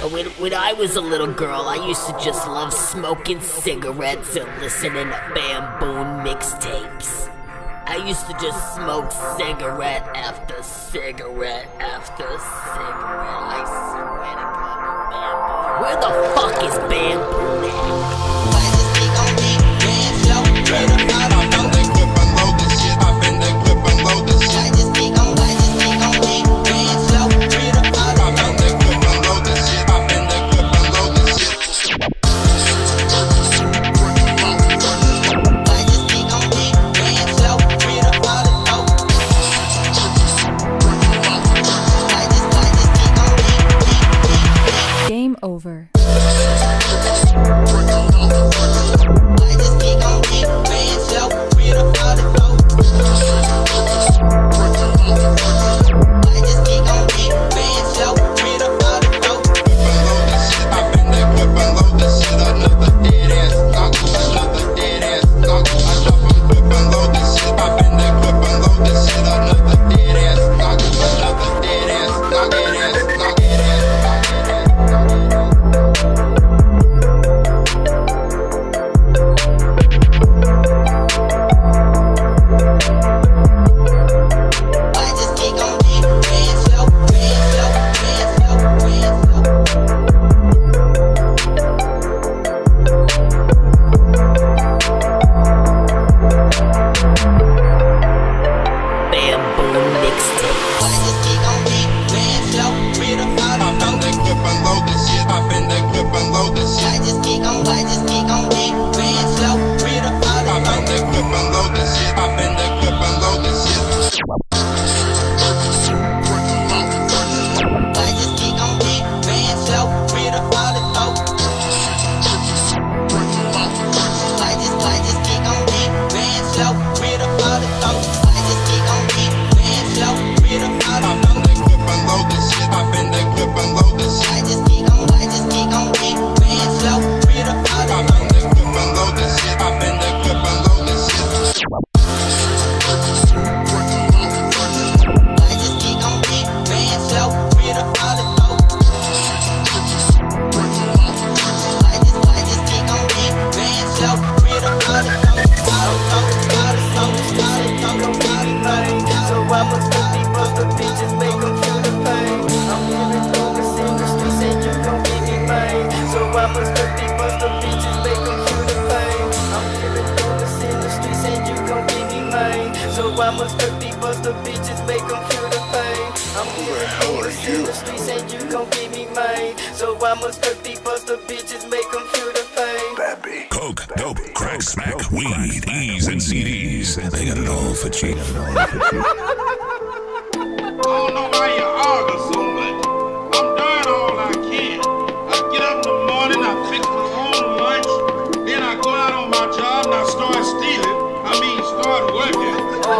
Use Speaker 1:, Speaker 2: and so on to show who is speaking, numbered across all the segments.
Speaker 1: When I was a little girl, I used to just love smoking cigarettes and listening to bamboo mixtapes. I used to just smoke cigarette after cigarette after cigarette. I swear to God, bamboo. Where the fuck is bamboo now?
Speaker 2: Game over.
Speaker 3: Coke, dope, crack, smack, weed, E's and CDs. They got it all for cheap.
Speaker 4: I don't know why you argue so much. I'm doing all I can. I get up in the morning, I fix my own lunch, then I go out on my job and I start stealing. Start working.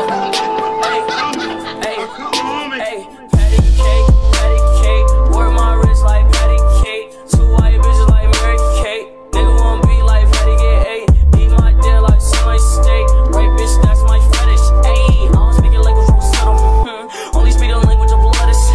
Speaker 4: I come home and
Speaker 5: patty cake, wear my wrist like patty cake. 2 white bitches like Mary Kate. Nigga wanna be like Patty get 8. Eat my dick like Sunday steak. Right bitch, that's my fetish. Ayy, I don't speak a language from settle. Only speak a language of lettuce.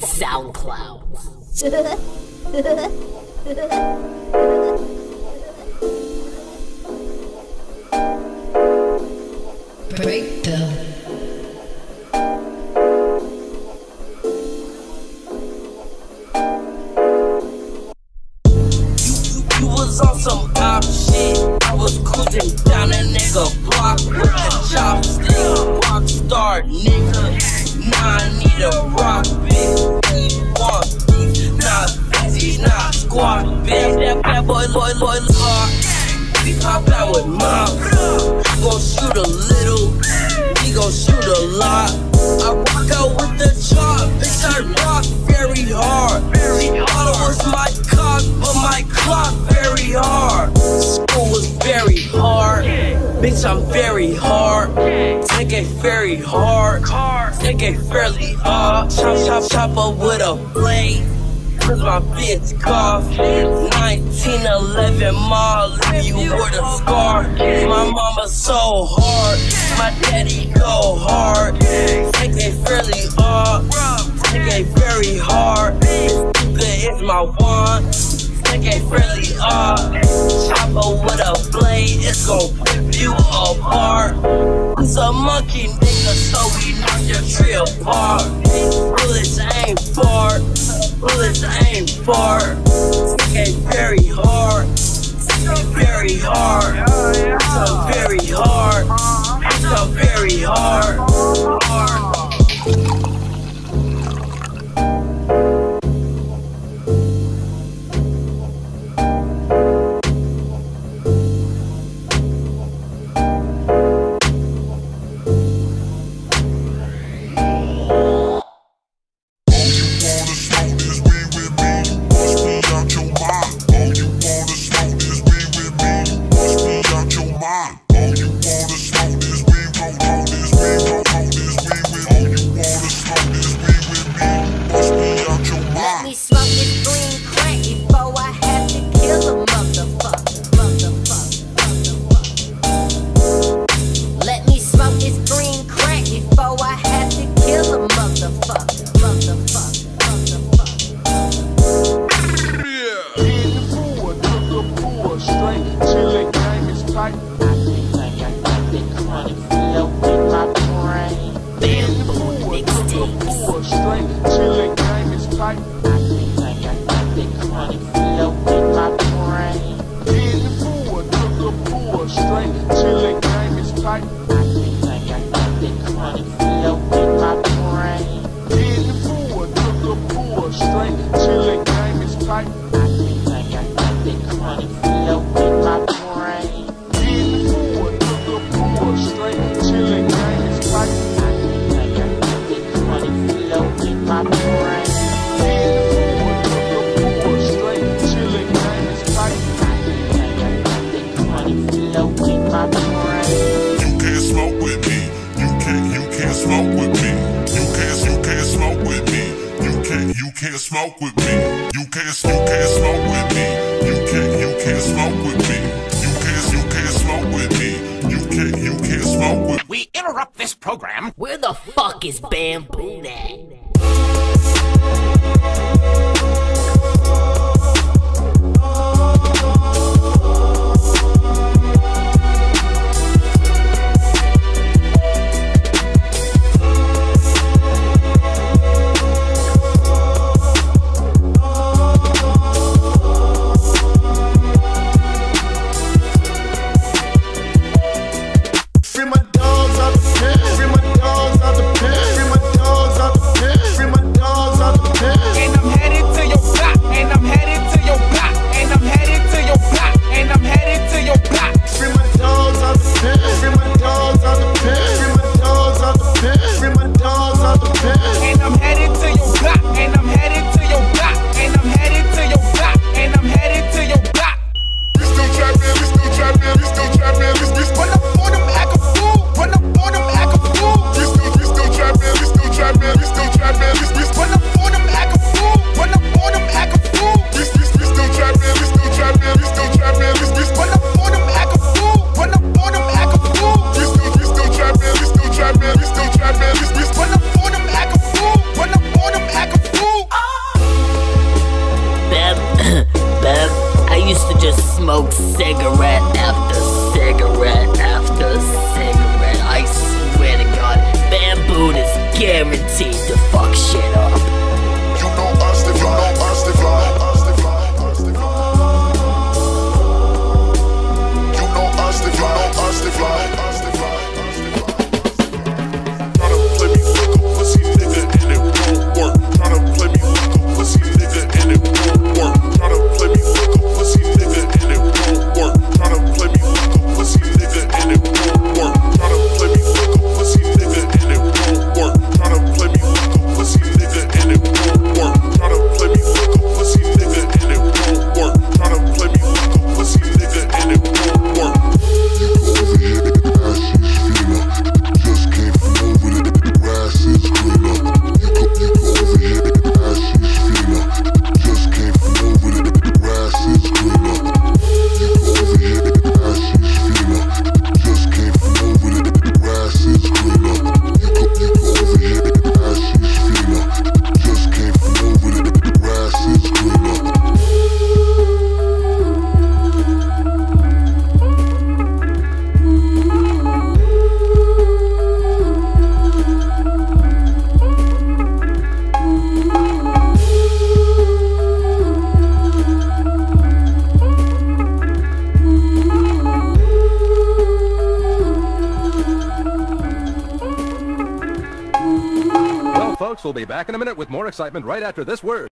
Speaker 1: SoundCloud.
Speaker 2: Brakebill.
Speaker 5: You was on some op shit. I was cruising down a nigga block with a chopstick. Rockstar nigga. Now I need a rock bitch. He want beef, not busy, not squad bitch. That boy, hard. We pop out with mom. We gon' shoot a little. We gon' shoot a lot. I rock out with the chop, bitch. I rock very hard. She thought it was my cock, but my clock very hard. School was very hard. Bitch, I'm very hard. Take it very hard. Take it fairly hard. Chop up with a blade. Cause my bitch cough. 1911 mall, leave you with a scar. My mama so hard, my daddy go hard. Take it fairly hard, take it very hard. Stupid is my wand. Take it fairly hard. Chopper with a blade, it's gon' rip you apart. It's a monkey nigga, so we knock your tree apart. Bullets ain't far. Bullets ain't far. Take it very hard. Very hard. So very hard. So very hard.
Speaker 3: Smoke with me. You can't smoke with me. You can't smoke with me. You can't smoke with me. You can't smoke with me.
Speaker 6: We interrupt this program.
Speaker 1: Where the fuck is Bamboo at?
Speaker 7: Free my dogs out the pen. Free my dogs out the pen. Free my dogs out the pen. Free my dogs
Speaker 1: smoke cigarette after cigarette after cigarette. I swear to God, Bamboo is guaranteed to fuck shit up.
Speaker 3: You know us, the fly, us, the fly. You know us, the fly, us, the fly. Try to play me like a pussy nigga and it won't work. Try to play me like a pussy nigga and it won't work. Try to play me like a pussy nigga and it won't work. Try to play me like a pussy nigga and it won't work. Try to play me like a pussy nigga and it won't work. Try to play me like a pussy nigga and it won't work. Try to play me like a pussy nigga and it won't work. Try to play me like a pussy nigga and it won't work.
Speaker 6: Folks, we'll be back in a minute with more excitement right after this word.